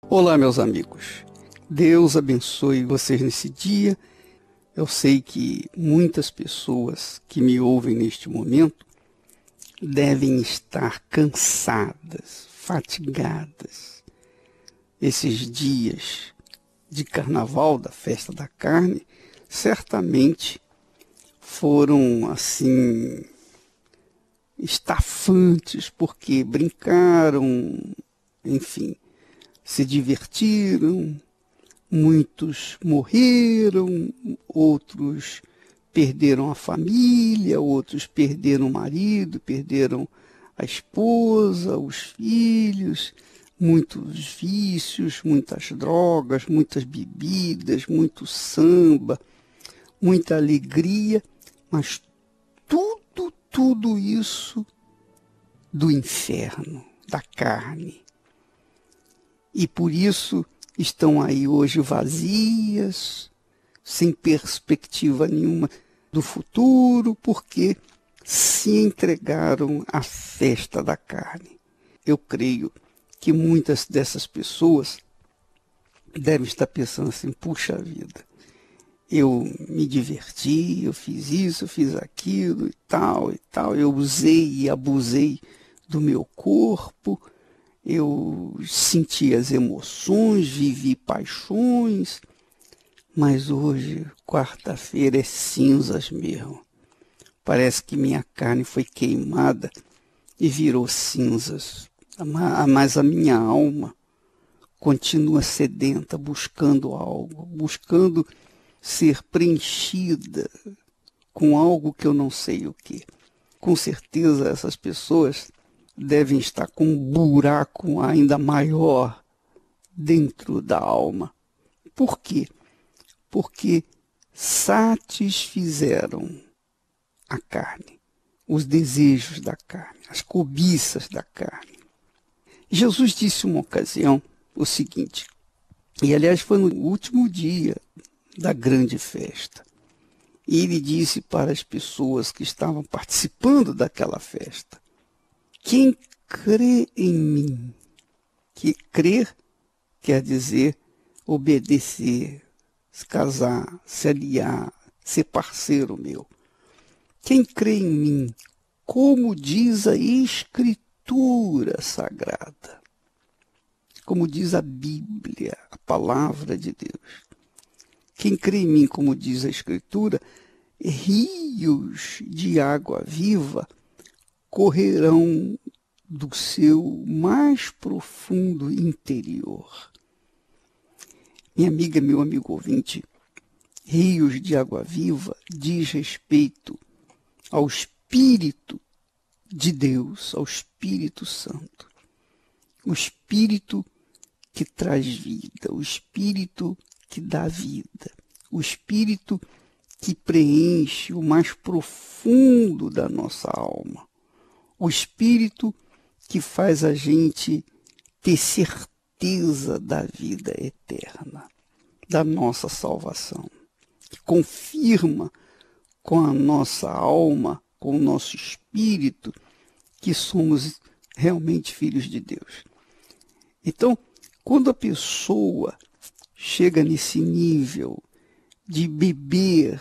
Olá, meus amigos. Deus abençoe vocês nesse dia. Eu sei que muitas pessoas que me ouvem neste momento devem estar cansadas, fatigadas. Esses dias de carnaval, da festa da carne, certamente foram assim estafantes, porque brincaram, enfim, se divertiram, muitos morreram, outros perderam a família, outros perderam o marido, perderam a esposa, os filhos, muitos vícios, muitas drogas, muitas bebidas, muito samba, muita alegria, mas tudo isso do inferno, da carne. E por isso estão aí hoje vazias, sem perspectiva nenhuma do futuro, porque se entregaram à festa da carne. Eu creio que muitas dessas pessoas devem estar pensando assim, puxa vida, eu me diverti, eu fiz isso, eu fiz aquilo e tal, eu usei e abusei do meu corpo, eu senti as emoções, vivi paixões, mas hoje, quarta-feira, é cinzas mesmo. Parece que minha carne foi queimada e virou cinzas, mas a minha alma continua sedenta, buscando algo, buscando ser preenchida com algo que eu não sei o que. Com certeza essas pessoas devem estar com um buraco ainda maior dentro da alma. Por quê? Porque satisfizeram a carne, os desejos da carne, as cobiças da carne. Jesus disse uma ocasião o seguinte, e aliás foi no último dia da grande festa. E ele disse para as pessoas que estavam participando daquela festa, quem crê em mim, que crer quer dizer obedecer, se casar, se aliar, ser parceiro meu. Quem crê em mim, como diz a Escritura Sagrada, como diz a Bíblia, a palavra de Deus. Quem crê em mim, como diz a Escritura, rios de água viva correrão do seu mais profundo interior. Minha amiga, meu amigo ouvinte, rios de água viva diz respeito ao Espírito de Deus, ao Espírito Santo. O Espírito que traz vida, o Espírito que dá vida, o Espírito que preenche o mais profundo da nossa alma, o Espírito que faz a gente ter certeza da vida eterna, da nossa salvação, que confirma com a nossa alma, com o nosso espírito, que somos realmente filhos de Deus. Então, quando a pessoa chega nesse nível de beber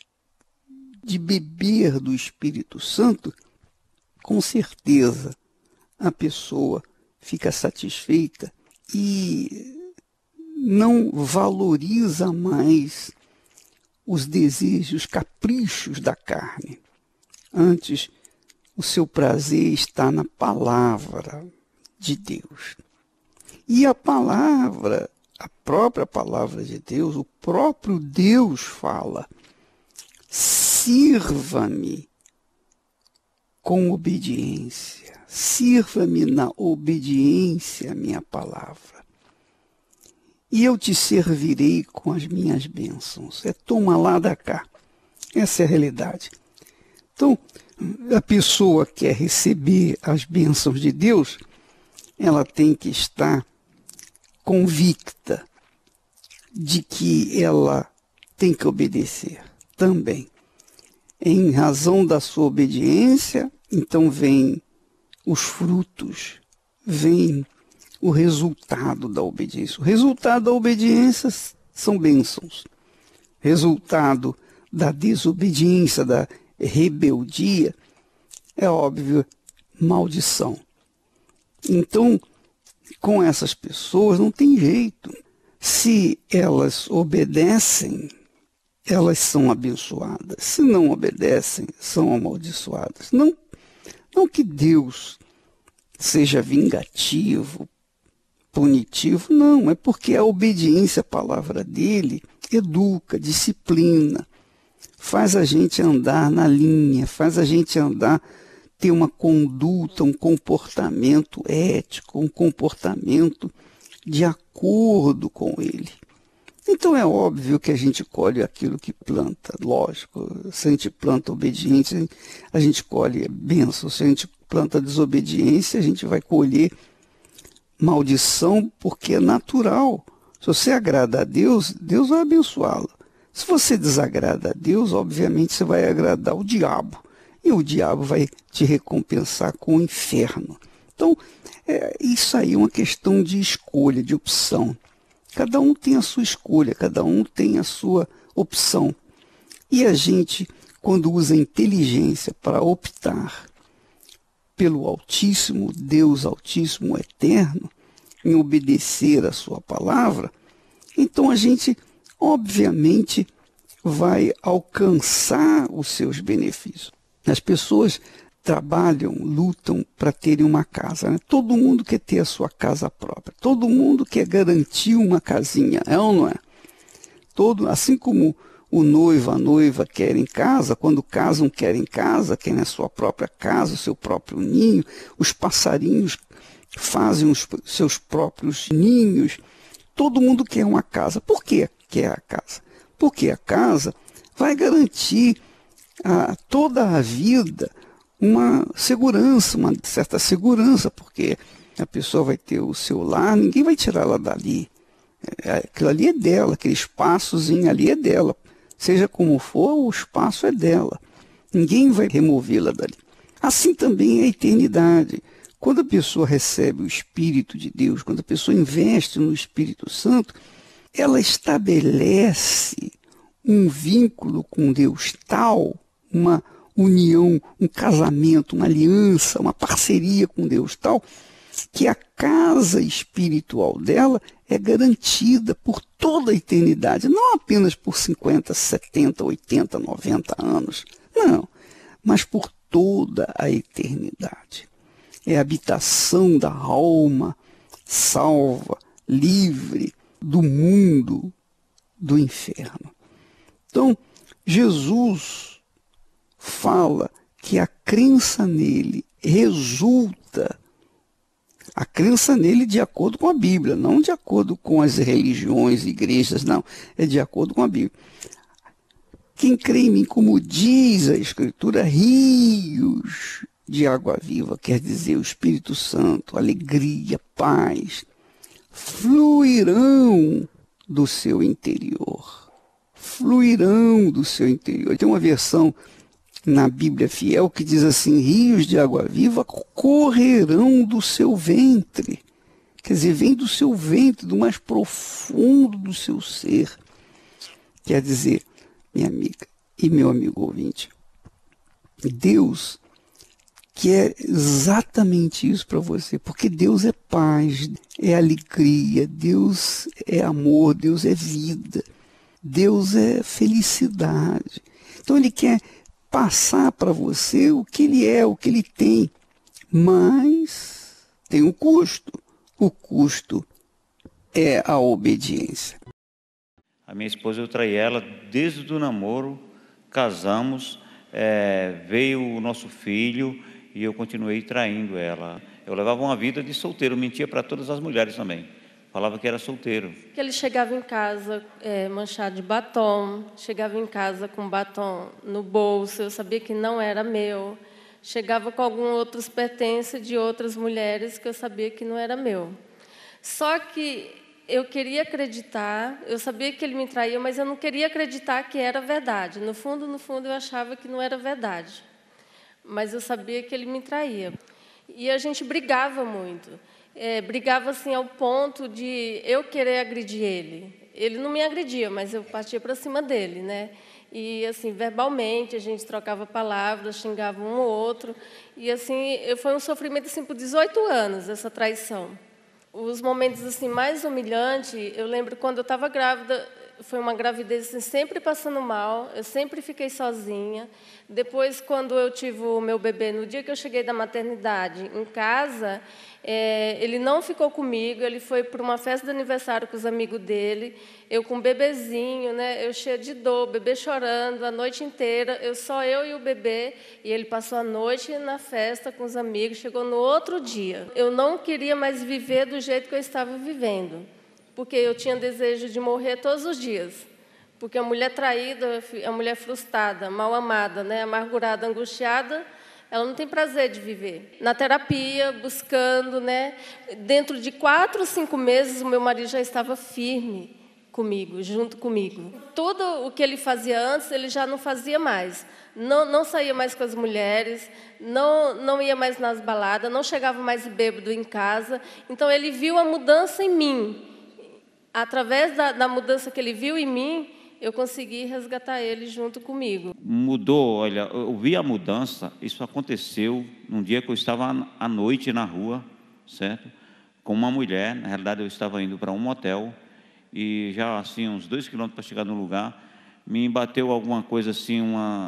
do Espírito Santo, com certeza a pessoa fica satisfeita e não valoriza mais os desejos, caprichos da carne. Antes, o seu prazer está na palavra de Deus. E a palavra, a própria palavra de Deus, o próprio Deus fala, sirva-me com obediência, sirva-me na obediência à minha palavra. E eu te servirei com as minhas bênçãos. É toma lá da cá. Essa é a realidade. Então, a pessoa que quer receber as bênçãos de Deus, ela tem que estar convicta de que ela tem que obedecer também. Em razão da sua obediência, então vem os frutos, vem o resultado da obediência. O resultado da obediência são bênçãos. Resultado da desobediência, da rebeldia, é óbvio, maldição. Então, com essas pessoas não tem jeito. Se elas obedecem, elas são abençoadas. Se não obedecem, são amaldiçoadas. Não que Deus seja vingativo, punitivo, não. É porque a obediência à palavra dele educa, disciplina, faz a gente andar na linha, faz a gente andar, ter uma conduta, um comportamento ético, um comportamento de acordo com ele. Então é óbvio que a gente colhe aquilo que planta, lógico. Se a gente planta obediência, a gente colhe bênção. Se a gente planta desobediência, a gente vai colher maldição, porque é natural. Se você agrada a Deus, Deus vai abençoá-lo. Se você desagrada a Deus, obviamente você vai agradar o diabo. E o diabo vai te recompensar com o inferno. Então, isso aí é uma questão de escolha, de opção. Cada um tem a sua escolha, cada um tem a sua opção. E a gente, quando usa inteligência para optar pelo Altíssimo, Deus Altíssimo Eterno, em obedecer a sua palavra, então a gente, obviamente, vai alcançar os seus benefícios. As pessoas trabalham, lutam para terem uma casa, né? Todo mundo quer ter a sua casa própria. Todo mundo quer garantir uma casinha, é ou não é? Assim como o noivo, a noiva querem casa, quando casam querem casa, querem a sua própria casa, o seu próprio ninho. Os passarinhos fazem os seus próprios ninhos. Todo mundo quer uma casa. Por que quer a casa? Porque a casa vai garantir a toda a vida uma segurança, uma certa segurança, porque a pessoa vai ter o seu lar, ninguém vai tirar ela dali. Aquilo ali é dela, aquele espaçozinho ali é dela. Seja como for, o espaço é dela. Ninguém vai removê-la dali. Assim também é a eternidade. Quando a pessoa recebe o Espírito de Deus, quando a pessoa investe no Espírito Santo, ela estabelece um vínculo com Deus tal, uma união, um casamento, uma aliança, uma parceria com Deus tal, que a casa espiritual dela é garantida por toda a eternidade, não apenas por 50, 70, 80, 90 anos, não, mas por toda a eternidade. É a habitação da alma salva, livre do mundo do inferno. Então, Jesus fala que a crença nele resulta, a crença nele de acordo com a Bíblia, não de acordo com as religiões, igrejas, não, é de acordo com a Bíblia. Quem crê em mim, como diz a Escritura, rios de água viva, quer dizer, o Espírito Santo, alegria, paz, fluirão do seu interior. Fluirão do seu interior. Tem uma versão na Bíblia Fiel que diz assim: rios de água viva correrão do seu ventre. Quer dizer, vem do seu ventre, do mais profundo do seu ser. Quer dizer, minha amiga e meu amigo ouvinte, Deus quer exatamente isso para você, porque Deus é paz, é alegria, Deus é amor, Deus é vida, Deus é felicidade. Então Ele quer passar para você o que Ele é, o que Ele tem, mas tem um custo. O custo é a obediência. A minha esposa, eu traí ela desde o namoro, casamos, veio o nosso filho e eu continuei traindo ela. Eu levava uma vida de solteiro, mentia para todas as mulheres também. Falava que era solteiro. Ele chegava em casa manchado de batom, chegava em casa com batom no bolso, eu sabia que não era meu. Chegava com alguns outros pertences de outras mulheres que eu sabia que não era meu. Só que eu queria acreditar, eu sabia que ele me traía, mas eu não queria acreditar que era verdade. No fundo, eu achava que não era verdade. Mas eu sabia que ele me traía. E a gente brigava muito. brigava assim ao ponto de eu querer agredir ele. Ele não me agredia, mas eu partia para cima dele, né? E assim, verbalmente, a gente trocava palavras, xingava um ou outro. E assim, foi um sofrimento assim por 18 anos, essa traição. Os momentos assim mais humilhantes, eu lembro quando eu estava grávida, foi uma gravidez assim, sempre passando mal, eu sempre fiquei sozinha. Depois, quando eu tive o meu bebê, no dia que eu cheguei da maternidade em casa, ele não ficou comigo, ele foi para uma festa de aniversário com os amigos dele, eu com um bebezinho, né, eu cheia de dor, o bebê chorando a noite inteira, só eu e o bebê, e ele passou a noite na festa com os amigos, chegou no outro dia. Eu não queria mais viver do jeito que eu estava vivendo, porque eu tinha desejo de morrer todos os dias. Porque a mulher traída, a mulher frustrada, mal amada, né, amargurada, angustiada, ela não tem prazer de viver. Na terapia, buscando, né, dentro de 4 ou 5 meses, o meu marido já estava firme comigo, junto comigo. Tudo o que ele fazia antes, ele já não fazia mais. Não saía mais com as mulheres, não ia mais nas baladas, não chegava mais bêbado em casa. Então, ele viu a mudança em mim. Através da mudança que ele viu em mim, eu consegui resgatar ele junto comigo. Mudou, olha, eu vi a mudança, isso aconteceu num dia que eu estava à noite na rua, certo? Com uma mulher, na realidade eu estava indo para um motel, e já assim, uns 2 quilômetros para chegar no lugar, me bateu alguma coisa assim,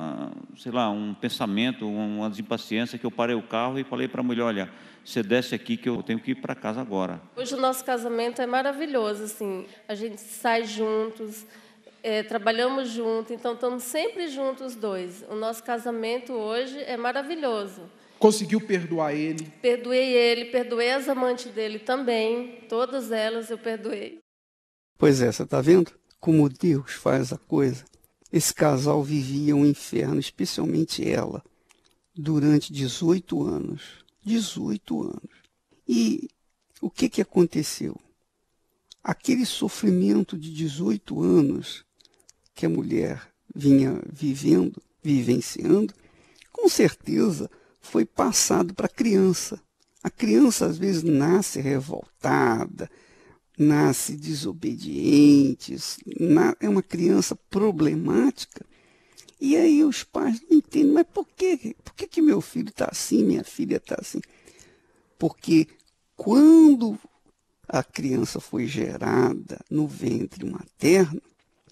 um pensamento, uma desimpaciência, que eu parei o carro e falei para a mulher, olha, você desce aqui que eu tenho que ir para casa agora. Hoje o nosso casamento é maravilhoso, assim, a gente sai juntos, trabalhamos juntos, então estamos sempre juntos os dois. O nosso casamento hoje é maravilhoso. Conseguiu perdoar ele? Perdoei ele, perdoei as amantes dele também, todas elas eu perdoei. Pois é, você está vendo como Deus faz a coisa? Esse casal vivia um inferno, especialmente ela, durante 18 anos. 18 anos. E o que aconteceu? Aquele sofrimento de 18 anos que a mulher vinha vivenciando, com certeza foi passado para a criança. A criança, às vezes, nasce revoltada, nasce desobediente, é uma criança problemática. E aí os pais não entendem, mas por que meu filho está assim, minha filha está assim? Porque quando a criança foi gerada no ventre materno,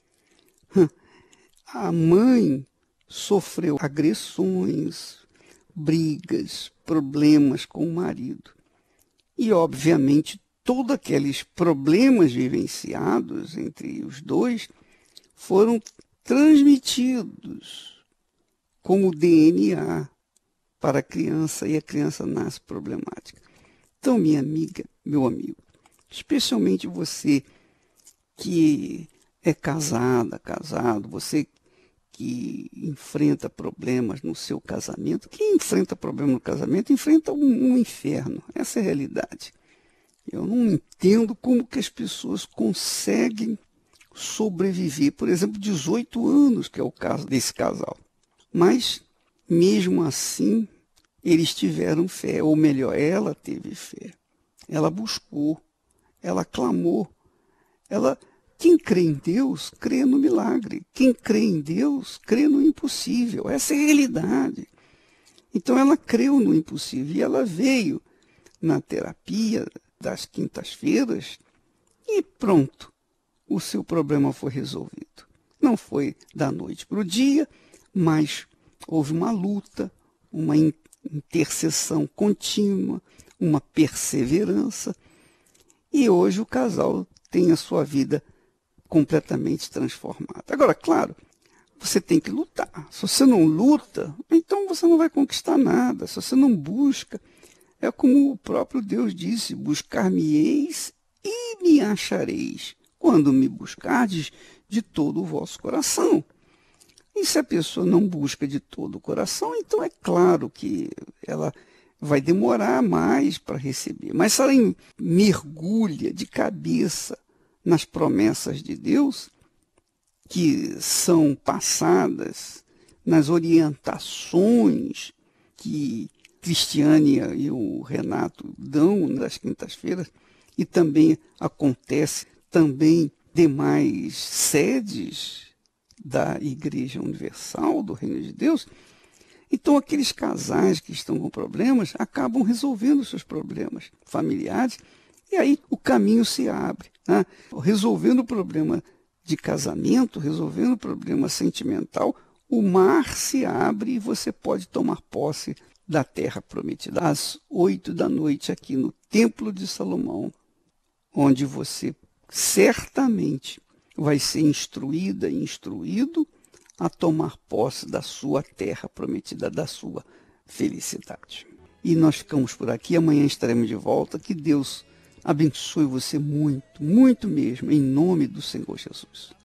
a mãe sofreu agressões, brigas, problemas com o marido. E, obviamente, todos aqueles problemas vivenciados entre os dois foram transmitidos como DNA para a criança, e a criança nasce problemática. Então, minha amiga, meu amigo, especialmente você que é casado, você que enfrenta problemas no seu casamento, quem enfrenta problemas no casamento enfrenta um inferno, essa é a realidade. Eu não entendo como que as pessoas conseguem sobreviver, por exemplo, 18 anos, que é o caso desse casal. Mas, mesmo assim, eles tiveram fé, ou melhor, ela teve fé. Ela buscou, ela clamou. Quem crê em Deus, crê no milagre. Quem crê em Deus, crê no impossível. Essa é a realidade. Então, ela creu no impossível e ela veio na terapia das quintas-feiras e pronto, o seu problema foi resolvido. Não foi da noite para o dia, mas houve uma luta, uma intercessão contínua, uma perseverança, e hoje o casal tem a sua vida completamente transformada. Agora, claro, você tem que lutar. Se você não luta, então você não vai conquistar nada. Se você não busca, é como o próprio Deus disse, buscar-me-eis e me achareis, quando me buscardes de todo o vosso coração. E se a pessoa não busca de todo o coração, então é claro que ela vai demorar mais para receber. Mas se ela mergulha de cabeça nas promessas de Deus, que são passadas, nas orientações que Cristiane e o Renato dão nas quintas-feiras, e também acontece também demais sedes da Igreja Universal do Reino de Deus. Então, aqueles casais que estão com problemas acabam resolvendo seus problemas familiares, e aí o caminho se abre, né? Resolvendo o problema de casamento, resolvendo o problema sentimental, o mar se abre e você pode tomar posse da terra prometida. Às 8 da noite, aqui no Templo de Salomão, onde você certamente vai ser instruída e instruído a tomar posse da sua terra prometida, da sua felicidade. E nós ficamos por aqui, amanhã estaremos de volta. Que Deus abençoe você muito, muito mesmo, em nome do Senhor Jesus.